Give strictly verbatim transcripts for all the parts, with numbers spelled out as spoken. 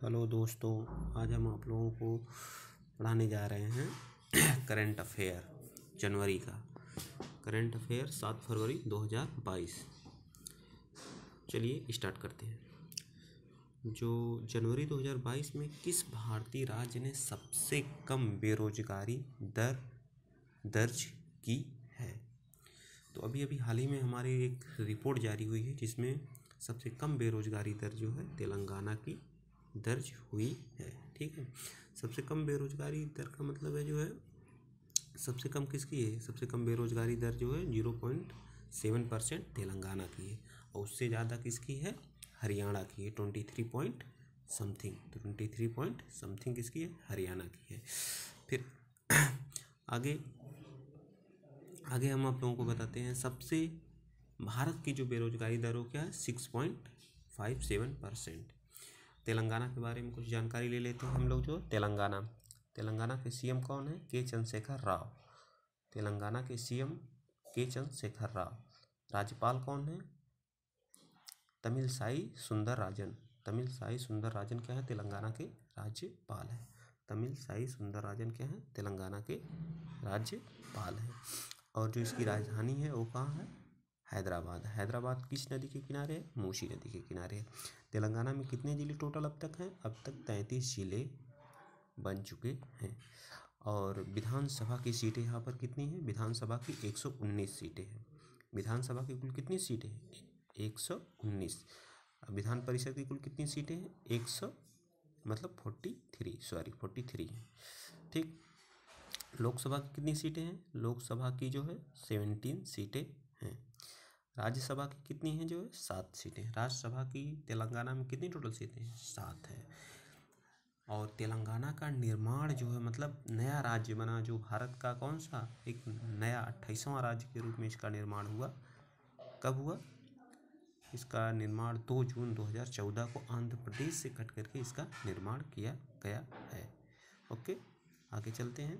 Hello दोस्तों, आज हम आप लोगों को पढ़ाने जा रहे हैं करंट अफेयर जनवरी का। करंट अफेयर सात फरवरी दो हज़ार बाईस। चलिए स्टार्ट करते हैं। जो जनवरी दो हज़ार बाईस में किस भारतीय राज्य ने सबसे कम बेरोजगारी दर दर्ज की है? तो अभी अभी हाल ही में हमारी एक रिपोर्ट जारी हुई है जिसमें सबसे कम बेरोजगारी दर जो है तेलंगाना की दर्ज हुई है। ठीक है, सबसे कम बेरोजगारी दर का मतलब है जो है सबसे कम किसकी है? सबसे कम बेरोजगारी दर जो है zero point seven percent Telangana की है और उससे ज़्यादा किसकी है? हरियाणा की है, twenty three point something. Twenty three point something किसकी है? हरियाणा की है। फिर आगे आगे हम आप लोगों को बताते हैं सबसे भारत की जो बेरोजगारी दर हो क्या है? Six point five seven percent. Telangana के बारे में कुछ जानकारी ले लेते हैं हम लोग। जो तेलंगाना तेलंगाना के सीएम कौन है? के चंद्रशेखर राव। तेलंगाना के सीएम के चंद्रशेखर राव। राज्यपाल कौन है? तमिलसाई सुंदरराजन। तमिलसाई सुंदरराजन क्या है? तेलंगाना के राज्यपाल है। तमिलसाई सुंदरराजन क्या है? तेलंगाना के राज्यपाल है। और जो इसकी राजधानी है वो कहाँ है? हैदराबाद। हैदराबाद किस नदी के किनारे है? मूसी नदी के किनारे है। तेलंगाना में कितने ज़िले टोटल अब तक हैं? अब तक तैंतीस ज़िले बन चुके हैं। और विधानसभा की सीटें यहाँ पर कितनी हैं? विधानसभा की एक सौ उन्नीस सीटें हैं। विधानसभा की कुल कितनी सीटें हैं? एक सौ उन्नीस। विधान परिषद की कुल कितनी सीटें हैं? एक सौ मतलब forty three sorry forty three हैं। ठीक। लोकसभा की कितनी सीटें हैं? लोकसभा की जो है सेवनटीन सीटें हैं। राज्यसभा की कितनी हैं? जो है सात सीटें। राज्यसभा की तेलंगाना में कितनी टोटल सीटें हैं? सात है। और तेलंगाना का निर्माण जो है मतलब नया राज्य बना जो भारत का कौन सा एक नया अट्ठाईसवां राज्य के रूप में इसका निर्माण हुआ। कब हुआ? इसका निर्माण दो जून दो हज़ार चौदह को आंध्र प्रदेश से कट करके इसका निर्माण किया गया है। ओके, आगे चलते हैं।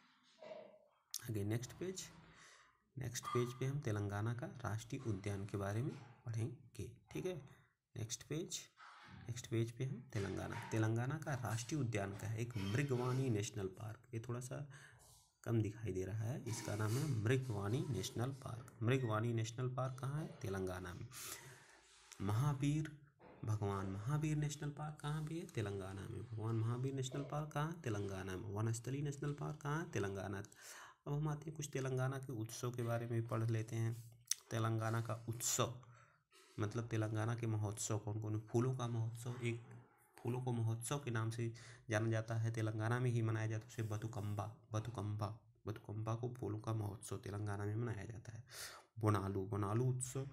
आगे नेक्स्ट पेज नेक्स्ट पेज पे हम तेलंगाना का राष्ट्रीय उद्यान के बारे में पढ़ेंगे। ठीक है, नेक्स्ट पेज नेक्स्ट पेज पे हम तेलंगाना तेलंगाना का राष्ट्रीय उद्यान का है एक मृगवानी नेशनल पार्क। ये थोड़ा सा कम दिखाई दे रहा है। इसका नाम है Mrugavani national park. Mrugavani national park कहाँ है? तेलंगाना में। महावीर भगवान महावीर नेशनल पार्क कहाँ भी है? तेलंगाना में। भगवान महावीर नेशनल पार्क कहाँ है? तेलंगाना में। वनस्थली नेशनल पार्क कहाँ है? तेलंगाना। अब हम आते हैं कुछ तेलंगाना के उत्सव के बारे में पढ़ लेते हैं। तेलंगाना का उत्सव मतलब तेलंगाना के महोत्सव कौन कौन? फूलों का महोत्सव, एक फूलों को महोत्सव के नाम से जाना जाता है। तेलंगाना में ही मनाया जाता है उसे बतुकम्बा बतुकम्बा बतुकम्बा को फूलों का महोत्सव तेलंगाना में मनाया जाता है। बोनालू बोनालू उत्सव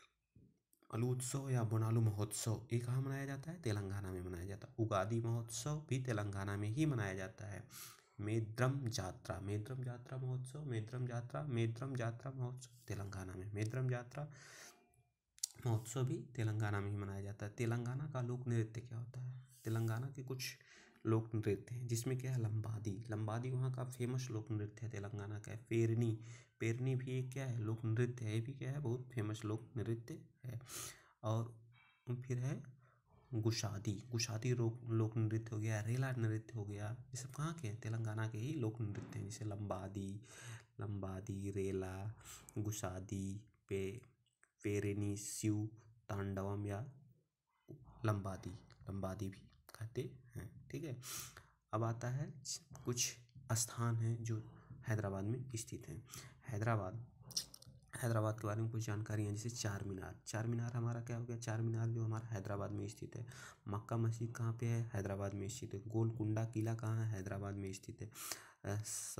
अलू उत्सव या बोनालू महोत्सव ये कहाँ मनाया जाता है? तेलंगाना में मनाया जाता है। उगादी महोत्सव भी तेलंगाना में ही मनाया जाता है। मेद्रम जात्रा मेद्रम जात्रा महोत्सव मेद्रम जात्रा मेद्रम जात्रा महोत्सव तेलंगाना में। मेद्रम जात्रा महोत्सव भी तेलंगाना में ही मनाया जाता है। तेलंगाना का लोक नृत्य क्या होता है? तेलंगाना के कुछ लोक नृत्य हैं जिसमें क्या है? लंबादी लंबादी वहाँ का फेमस लोक नृत्य है तेलंगाना का है। पेरनी पेरनी भी एक क्या है? लोक नृत्य है। ये भी क्या है? बहुत फेमस लोक नृत्य है। और फिर है गुशादी गुशादी लोक लोक नृत्य हो गया। रेला नृत्य हो गया। ये सब कहाँ के हैं? तेलंगाना के ही लोक नृत्य हैं। जैसे लंबादी लंबादी रेला गुशादी पे पेरिनी शिव तांडवम या लंबादी लंबादी भी कहते हैं। ठीक है, अब आता है कुछ स्थान हैं जो हैदराबाद में स्थित हैं। हैदराबाद हैदराबाद के बारे में कुछ जानकारी है। जैसे चार मीनार चार मीनार हमारा क्या हो गया? चार मीनार जो हमारा हैदराबाद में स्थित है। मक्का मस्जिद कहाँ पे है? हैदराबाद में स्थित है। गोलकुंडा किला कहाँ है? हैदराबाद में स्थित है।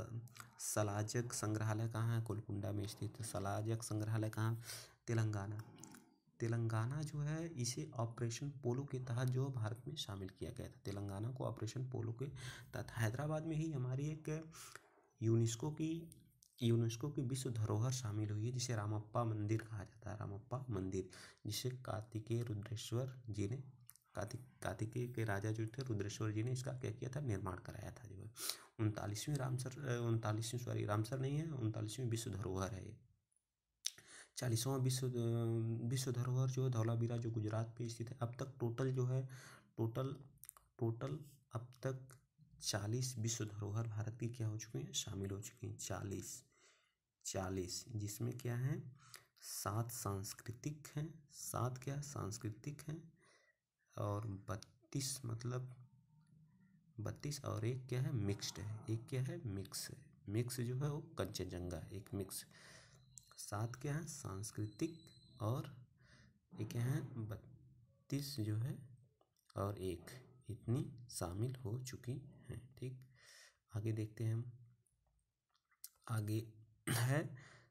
सलाजक संग्रहालय कहाँ है? गोलकुंडा में स्थित है। सलाजक संग्रहालय कहाँ? तेलंगाना तेलंगाना जो है इसे ऑपरेशन पोलो के तहत जो भारत में शामिल किया गया था। तेलंगाना को ऑपरेशन पोलो के तहत हैदराबाद में ही हमारी एक यूनेस्को की यूनेस्को की विश्व धरोहर शामिल हुई है जिसे रामप्पा मंदिर कहा जाता है। रामप्पा मंदिर जिसे कार्तिकेय रुद्रेश्वर जी ने कार्तिक कार्तिकेय के राजा जो थे रुद्रेश्वर जी ने इसका क्या किया था? निर्माण कराया था। जो है उनतालीसवीं रामसर उनतालीसवीं सॉरी रामसर नहीं है, उनतालीसवीं विश्व धरोहर है। चालीसवां विश्व विश्व धरोहर जो है धौलावीरा जो गुजरात पे स्थित है। अब तक टोटल जो है टोटल टोटल अब तक चालीस विश्व धरोहर भारत की क्या हो चुकी हैं, शामिल हो चुकी हैं। चालीस चालीस जिसमें क्या है, सात सांस्कृतिक हैं, सात क्या सांस्कृतिक हैं, और बत्तीस मतलब बत्तीस और एक क्या है, मिक्स्ड है। एक क्या है, मिक्स है। मिक्स जो है वो कंचनजंगा है, एक मिक्स। सात क्या है, सांस्कृतिक, और ये क्या है, बत्तीस जो है, और एक, इतनी शामिल हो चुकी हैं। ठीक, आगे देखते हैं हम। आगे है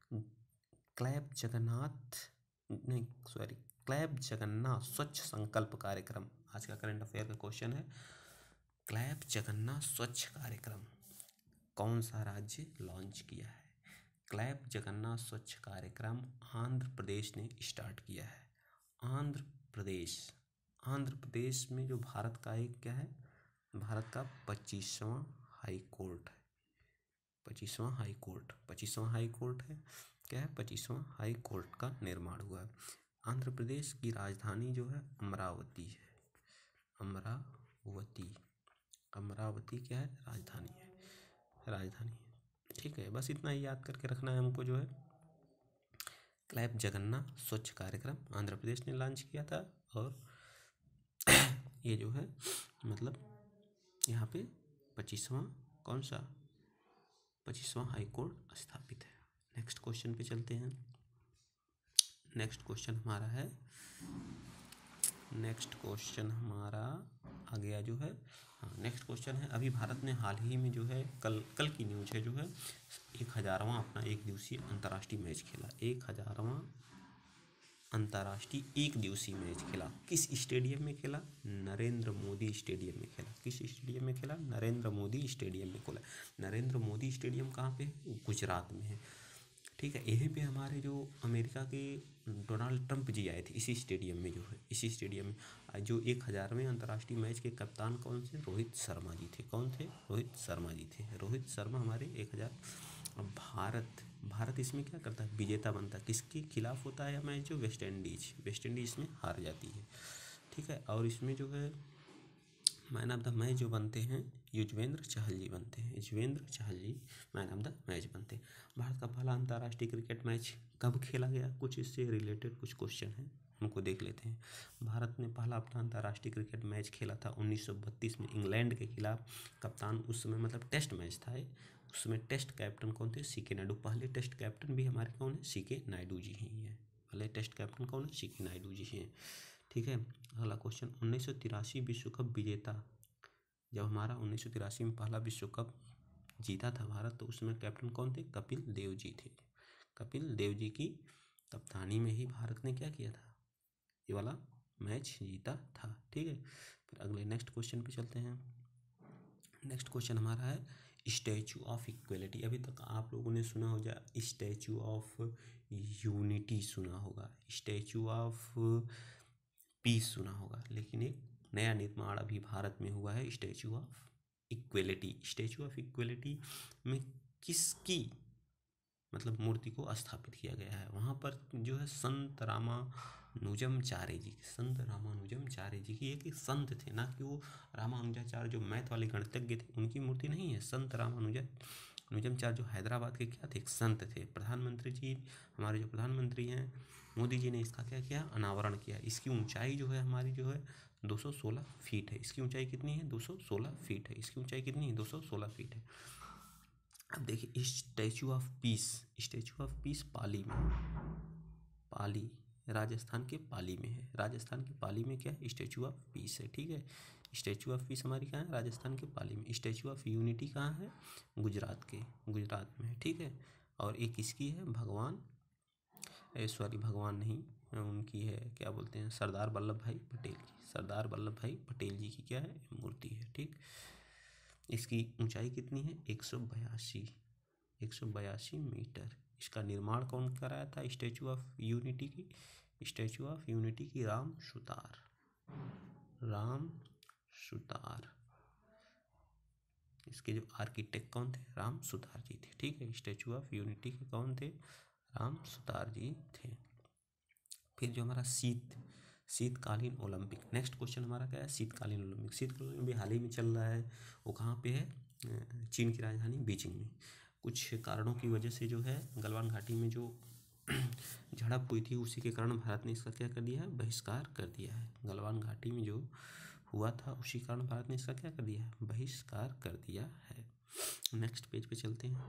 क्लैब जगन्नाथ, नहीं सॉरी, क्लैब जगन्नाथ स्वच्छ संकल्प कार्यक्रम। आज का करंट अफेयर का क्वेश्चन है, क्लैब जगन्नाथ स्वच्छ कार्यक्रम कौन सा राज्य लॉन्च किया है? क्लैब जगन्नाथ स्वच्छ कार्यक्रम आंध्र प्रदेश ने स्टार्ट किया है। आंध्र प्रदेश आंध्र प्रदेश में जो भारत का एक क्या है, भारत का पच्चीसवां हाई कोर्ट है। पच्चीसवां हाई कोर्ट पच्चीसवां हाई कोर्ट है, क्या है, पच्चीसवां हाई कोर्ट का निर्माण हुआ है। आंध्र प्रदेश की राजधानी जो है अमरावती है। अमरावती अमरावती क्या है, राजधानी है, राजधानी है। ठीक है, बस इतना ही याद करके रखना है हमको। जो है क्लैब जगन्नाथ स्वच्छ कार्यक्रम आंध्र प्रदेश ने लॉन्च किया था, और ये जो है मतलब यहाँ पे पच्चीसवां कौन सा पच्चीसवां हाई कोर्ट स्थापित है। नेक्स्ट क्वेश्चन पे चलते हैं। नेक्स्ट क्वेश्चन हमारा है नेक्स्ट क्वेश्चन हमारा आ गया जो है, हाँ नेक्स्ट क्वेश्चन है, अभी भारत ने हाल ही में जो है, कल कल की न्यूज है, जो है एक हज़ारवां अपना एक दिवसीय अंतर्राष्ट्रीय मैच खेला। एक हज़ारवां अंतर्राष्ट्रीय एक दिवसीय मैच खेला। किस स्टेडियम में खेला? नरेंद्र मोदी स्टेडियम में खेला। किस स्टेडियम में खेला? नरेंद्र मोदी स्टेडियम में खेला। नरेंद्र मोदी स्टेडियम कहाँ पे है? गुजरात में है। ठीक है, यहीं पे हमारे जो अमेरिका के डोनाल्ड ट्रंप जी आए थे, इसी स्टेडियम में जो है, इसी स्टेडियम में। जो एक हज़ारवें अंतर्राष्ट्रीय मैच के कप्तान कौन थे? रोहित शर्मा जी थे। कौन थे? रोहित शर्मा जी थे। रोहित शर्मा हमारे एक हज़ार। अब भारत भारत इसमें क्या करता है? विजेता बनता है। किसके खिलाफ होता है मैच? जो वेस्ट इंडीज वेस्ट इंडीज इसमें हार जाती है। ठीक है, और इसमें जो है मैन ऑफ द मैच जो बनते हैं, युजवेंद्र चहल जी बनते हैं। Yuzvendra Chahal ji man of the match बनते हैं। भारत का पहला अंतर्राष्ट्रीय क्रिकेट मैच कब खेला गया? कुछ इससे रिलेटेड कुछ क्वेश्चन हैं, उनको देख लेते हैं। भारत ने पहला अपना अंतर्राष्ट्रीय क्रिकेट मैच खेला था उन्नीस सौ बत्तीस में इंग्लैंड के खिलाफ। कप्तान उस समय मतलब टेस्ट मैच था, उसमें टेस्ट कैप्टन कौन थे? सी के नायडू। पहले टेस्ट कैप्टन भी हमारे कौन है? सी के नायडू जी ही हैं। पहले टेस्ट कैप्टन कौन है? सी के नायडू जी हैं। ठीक है, अगला क्वेश्चन, उन्नीस सौ तिरासी विश्व कप विजेता, जब हमारा उन्नीस सौ तिरासी में पहला विश्व कप जीता था भारत, तो उसमें कैप्टन कौन थे? कपिल देव जी थे। कपिल देव जी की कप्तानी में ही भारत ने क्या किया था? ये वाला मैच जीता था। ठीक है, फिर अगले नेक्स्ट क्वेश्चन पे चलते हैं। नेक्स्ट क्वेश्चन हमारा है स्टैचू ऑफ इक्वलिटी। अभी तक आप लोगों ने सुना होगा स्टैचू ऑफ यूनिटी, सुना होगा स्टैचू ऑफ पीस सुना होगा, लेकिन एक नया निर्माण अभी भारत में हुआ है statue of equality. Statue of equality में किसकी मतलब मूर्ति को स्थापित किया गया है? वहाँ पर जो है संत रामानुजमचार्य जी, संत रामानुजमचार्य जी की, एक संत थे ना, कि वो रामानुजाचार्य जो मैथ वाले गणितज्ञ थे, उनकी मूर्ति नहीं है। संत रामानुजमचार्य जो हैदराबाद के क्या थे? एक संत थे। प्रधानमंत्री जी, हमारे जो प्रधानमंत्री हैं मोदी जी ने इसका क्या किया? अनावरण किया। इसकी ऊंचाई जो है हमारी जो है दो सौ सोलह फीट है। इसकी ऊंचाई कितनी है? दो सौ सोलह फीट है। इसकी ऊंचाई कितनी है? दो सौ सोलह फीट है। अब देखिए statue of peace, statue of peace Pali में, पाली राजस्थान के पाली में है। राजस्थान के पाली में क्या है? स्टैचू ऑफ पीस है। ठीक है, स्टैचू ऑफ पीस हमारी कहाँ है? राजस्थान के पाली में। स्टैचू ऑफ यूनिटी कहाँ है? गुजरात के गुजरात में है। ठीक है, और एक किसकी है? भगवान सॉरी भगवान नहीं, उनकी है, क्या बोलते हैं, सरदार वल्लभ भाई पटेल की। सरदार वल्लभ भाई पटेल जी की क्या है? मूर्ति है। ठीक, इसकी ऊंचाई कितनी है? एक सौ बयासी एक सौ बयासी मीटर। इसका निर्माण कौन कराया था? स्टैचू ऑफ यूनिटी की स्टैचू ऑफ यूनिटी की राम सुतार राम सुतार इसके जो आर्किटेक्ट कौन थे? राम सुतार जी थे। ठीक है, स्टैचू ऑफ यूनिटी के कौन थे? राम सुतार जी थे। फिर जो हमारा शीत शीतकालीन ओलंपिक। नेक्स्ट क्वेश्चन हमारा क्या है, शीतकालीन ओलंपिक। शीतकालीन ओलंपिक हाल ही में चल रहा है, वो कहाँ पे है, चीन की राजधानी बीजिंग में। कुछ कारणों की वजह से जो है गलवान घाटी में जो झड़प हुई थी, उसी के कारण भारत ने इसका क्या कर दिया है, बहिष्कार कर दिया है। गलवान घाटी में जो हुआ था उसी कारण भारत ने इसका क्या कर दिया है, बहिष्कार कर दिया है। नेक्स्ट पेज पे चलते हैं।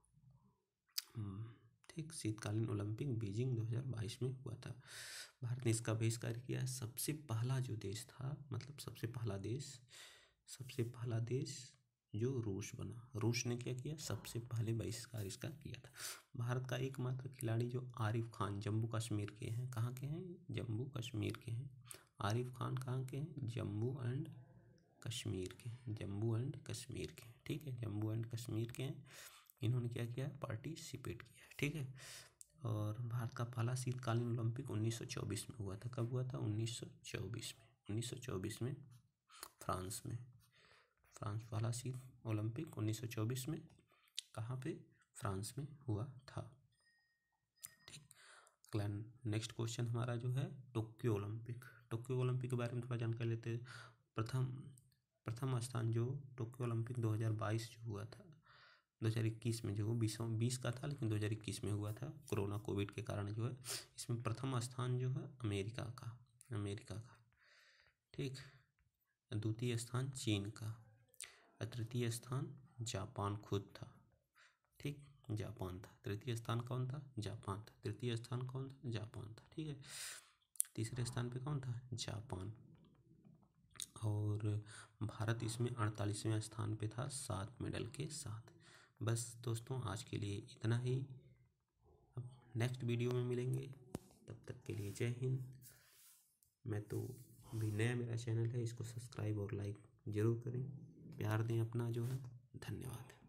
ठीक, शीतकालीन ओलंपिक बीजिंग दो हज़ार बाईस में हुआ था। भारत ने इसका बहिष्कार किया है। सबसे पहला जो देश था, मतलब सबसे पहला देश सबसे पहला देश जो रूस बना, रूस ने क्या किया, सबसे पहले बहिष्कार इसका किया था। भारत का एकमात्र खिलाड़ी जो आरिफ खान जम्मू कश्मीर के हैं, कहाँ के हैं, जम्मू कश्मीर के हैं। आरिफ खान कहाँ के हैं, जम्मू एंड कश्मीर के, जम्मू एंड कश्मीर के, ठीक है, जम्मू एंड कश्मीर के हैं। इन्होंने क्या किया, पार्टिसिपेट किया, ठीक है। और भारत का पहला शीतकालीन ओलंपिक उन्नीस सौ चौबीस में हुआ था। कब हुआ था, उन्नीस सौ चौबीस में, उन्नीस सौ चौबीस में फ्रांस में। फ्रांस पहला शीत ओलंपिक उन्नीस सौ चौबीस में कहाँ पे, फ्रांस में हुआ था, ठीक। अगला नेक्स्ट क्वेश्चन हमारा जो है टोक्यो ओलंपिक। टोक्यो ओलंपिक के बारे में थोड़ा जानकारी लेते हैं। प्रथम प्रथम स्थान जो टोक्यो ओलंपिक दो हज़ार बाईस जो हुआ था, दो हज़ार इक्कीस में जो बीसों बीस का था, लेकिन दो हज़ार इक्कीस में हुआ था, कोरोना कोविड के कारण जो है। इसमें प्रथम स्थान जो है अमेरिका का, अमेरिका का, ठीक। द्वितीय स्थान चीन का, तृतीय स्थान जापान खुद था, ठीक, जापान था। तृतीय स्थान कौन था, जापान था। तृतीय स्थान कौन था, जापान था, ठीक है। तीसरे स्थान पे कौन था, जापान। और भारत इसमें अड़तालीसवें स्थान पे था, सात मेडल के साथ। बस दोस्तों, आज के लिए इतना ही। अब नेक्स्ट वीडियो में मिलेंगे, तब तक के लिए जय हिंद। मैं तो भी नया मेरा चैनल है, इसको सब्सक्राइब और लाइक ज़रूर करें, प्यार दें अपना जो है। धन्यवाद।